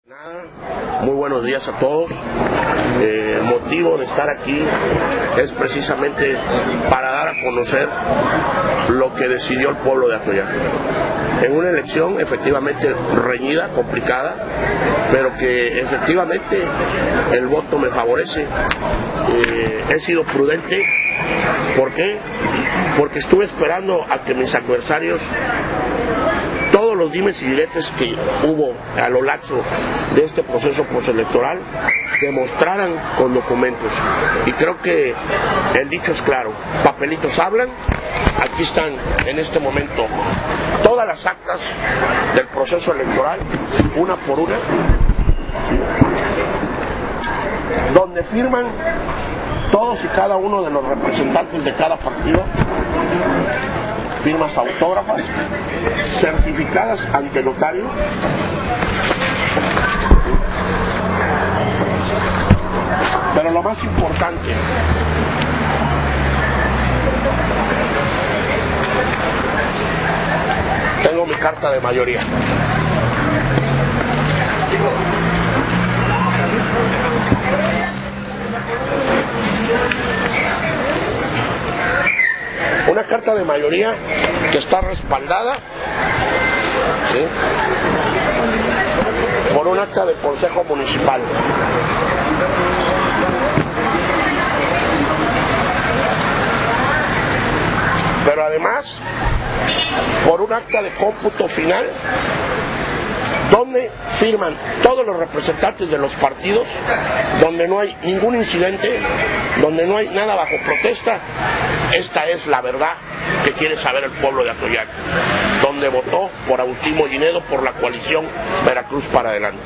Muy buenos días a todos. El motivo de estar aquí es precisamente para dar a conocer lo que decidió el pueblo de Atoyac. En una elección efectivamente reñida, complicada, pero que efectivamente el voto me favorece. He sido prudente. ¿Por qué? Porque estuve esperando a que mis adversarios, todos los dimes y diretes que hubo a lo largo de este proceso postelectoral, demostraran con documentos. Y creo que el dicho es claro: papelitos hablan. Aquí están en este momento todas las actas del proceso electoral, una por una, donde firman todos y cada uno de los representantes de cada partido, firmas autógrafas, certificadas ante notario, pero lo más importante, tengo mi carta de mayoría. Una carta de mayoría que está respaldada, ¿sí?, por un acta de consejo municipal. Pero además por un acta de cómputo final, donde firman todos los representantes de los partidos, donde no hay ningún incidente, donde no hay nada bajo protesta. Esta es la verdad que quiere saber el pueblo de Atoyac, donde votó por Agustín Mollinedo, por la coalición Veracruz para adelante.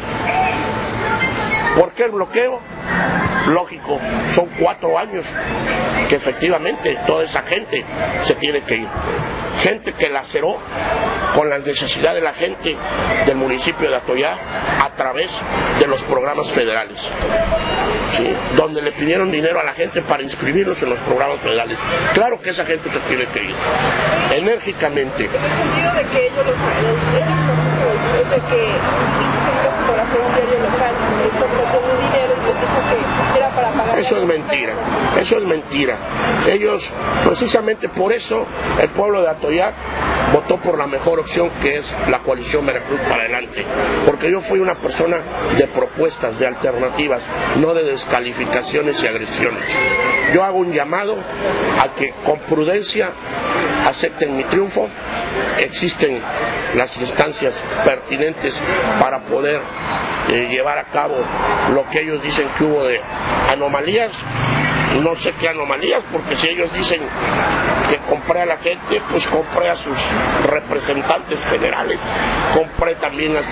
¿Por qué el bloqueo? Lógico, son 4 años que efectivamente toda esa gente se tiene que ir. Gente que laceró con la necesidad de la gente del municipio de Atoyac a través de los programas federales, ¿sí?, donde le pidieron dinero a la gente para inscribirlos en los programas federales. Claro que esa gente se tiene que ir enérgicamente. En el sentido de que ellos después de que hizo una fotografía en un diario local, con un dinero y les dijo que era para pagar. Eso es mentira, eso es mentira. Ellos, precisamente por eso, el pueblo de Atoyac votó por la mejor opción, que es la coalición Veracruz para adelante, porque yo fui una persona de propuestas, de alternativas, no de descalificaciones y agresiones. Yo hago un llamado a que con prudencia acepten mi triunfo. Existen las instancias pertinentes para poder llevar a cabo lo que ellos dicen que hubo de anomalías. No sé qué anomalías, porque si ellos dicen que compré a la gente, pues compré a sus representantes generales, compré también a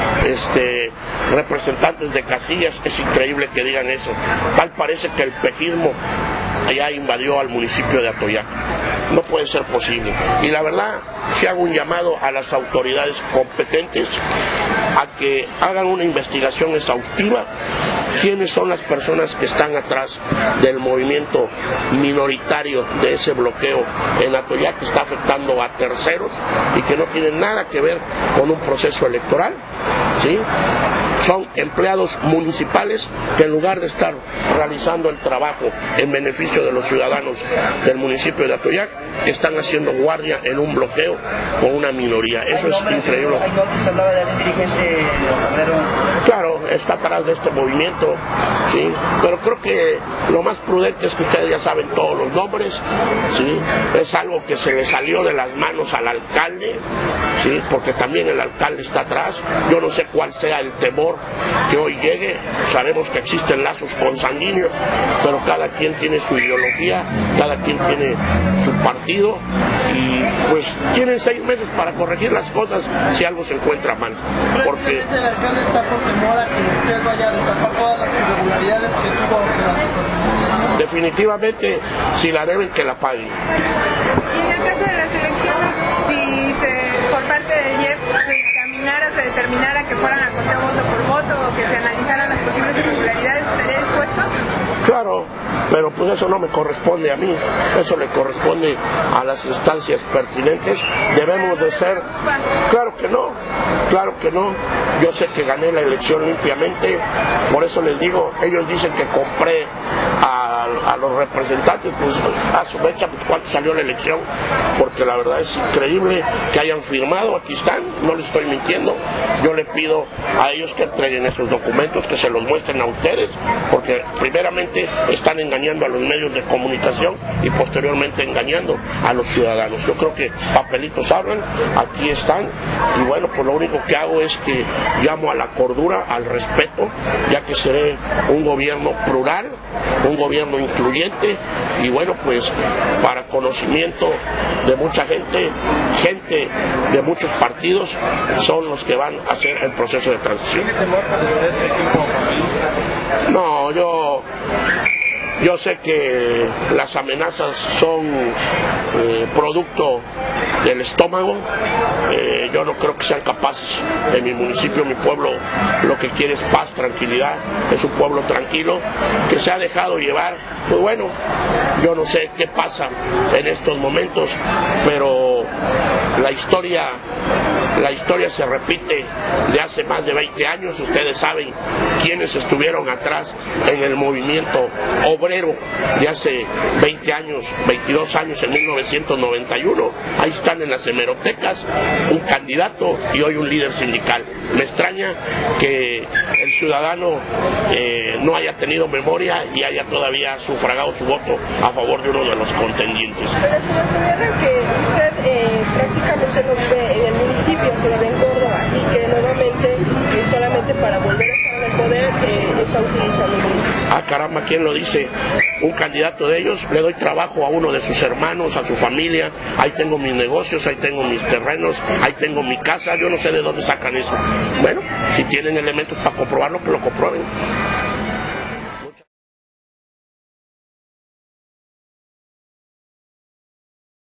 sus representantes de casillas. Es increíble que digan eso. Tal parece que el pejismo allá invadió al municipio de Atoyac. No puede ser posible. Y la verdad, sí hago un llamado a las autoridades competentes a que hagan una investigación exhaustiva. ¿Quiénes son las personas que están atrás del movimiento minoritario de ese bloqueo en Atoyac, que está afectando a terceros y que no tienen nada que ver con un proceso electoral? ¿Sí? Son empleados municipales que, en lugar de estar realizando el trabajo en beneficio de los ciudadanos del municipio de Atoyac, están haciendo guardia en un bloqueo con una minoría. Eso es increíble. Claro, está atrás de este movimiento, ¿sí? Pero creo que lo más prudente es que ustedes ya saben todos los nombres, ¿sí? Es algo que se le salió de las manos al alcalde, ¿sí?, porque también el alcalde está atrás. Yo no sé cuál sea el temor que hoy llegue. Sabemos que existen lazos consanguíneos, pero cada quien tiene su ideología, cada quien tiene su partido, y pues tienen 6 meses para corregir las cosas si algo se encuentra mal. Porque el alcalde está por temor a que usted vaya a destapar todas las irregularidades que tuvo. Definitivamente, si la deben, que la paguen. Y en el caso de las elecciones, si por parte del IEF se determinara que fueran a conteo voto por voto o que se analizaran las posibles irregularidades, ¿estaría dispuesto? Claro, pero pues pues eso no me corresponde a mí, eso le corresponde a las instancias pertinentes. Debemos de ser, claro que no, yo sé que gané la elección limpiamente, por eso les digo, ellos dicen que compré a los representantes, pues a su fecha, pues, cuánto salió la elección, porque la verdad es increíble que hayan firmado, aquí están, no les estoy mintiendo. Yo le pido a ellos que entreguen esos documentos, que se los muestren a ustedes, porque primeramente están engañando a los medios de comunicación y posteriormente engañando a los ciudadanos. Yo creo que papelitos hablan, aquí están, y bueno, pues lo único que hago es que llamo a la cordura, al respeto, ya que seré un gobierno plural, un gobierno incluyente, y bueno, pues para conocimiento de mucha gente de muchos partidos son los que van a hacer el proceso de transición. ¿Tiene temor por este equipo? No, yo sé que las amenazas son producto del estómago. Yo no creo que sean capaces. En mi municipio, mi pueblo, lo que quiere es paz, tranquilidad. Es un pueblo tranquilo que se ha dejado llevar. Pues bueno, yo no sé qué pasa en estos momentos, pero la historia se repite de hace más de 20 años. Ustedes saben quiénes estuvieron atrás en el movimiento obrero de hace 20 años, 22 años, en 1991. Ahí están en las hemerotecas un candidato y hoy un líder sindical. Me extraña que el ciudadano no haya tenido memoria y haya todavía sufragado su voto a favor de uno de los contendientes. Pero señor Saavedra, que usted prácticamente no vive en el municipio, sino en Córdoba, y que nuevamente solamente para volver a estar en el poder está utilizando el municipio. Ah, caramba, ¿quién lo dice? Un candidato de ellos, le doy trabajo a uno de sus hermanos, a su familia, ahí tengo mis negocios, ahí tengo mis terrenos, ahí tengo mi casa, yo no sé de dónde sacan eso. Bueno, si tienen elementos para comprobarlo, que lo comprueben.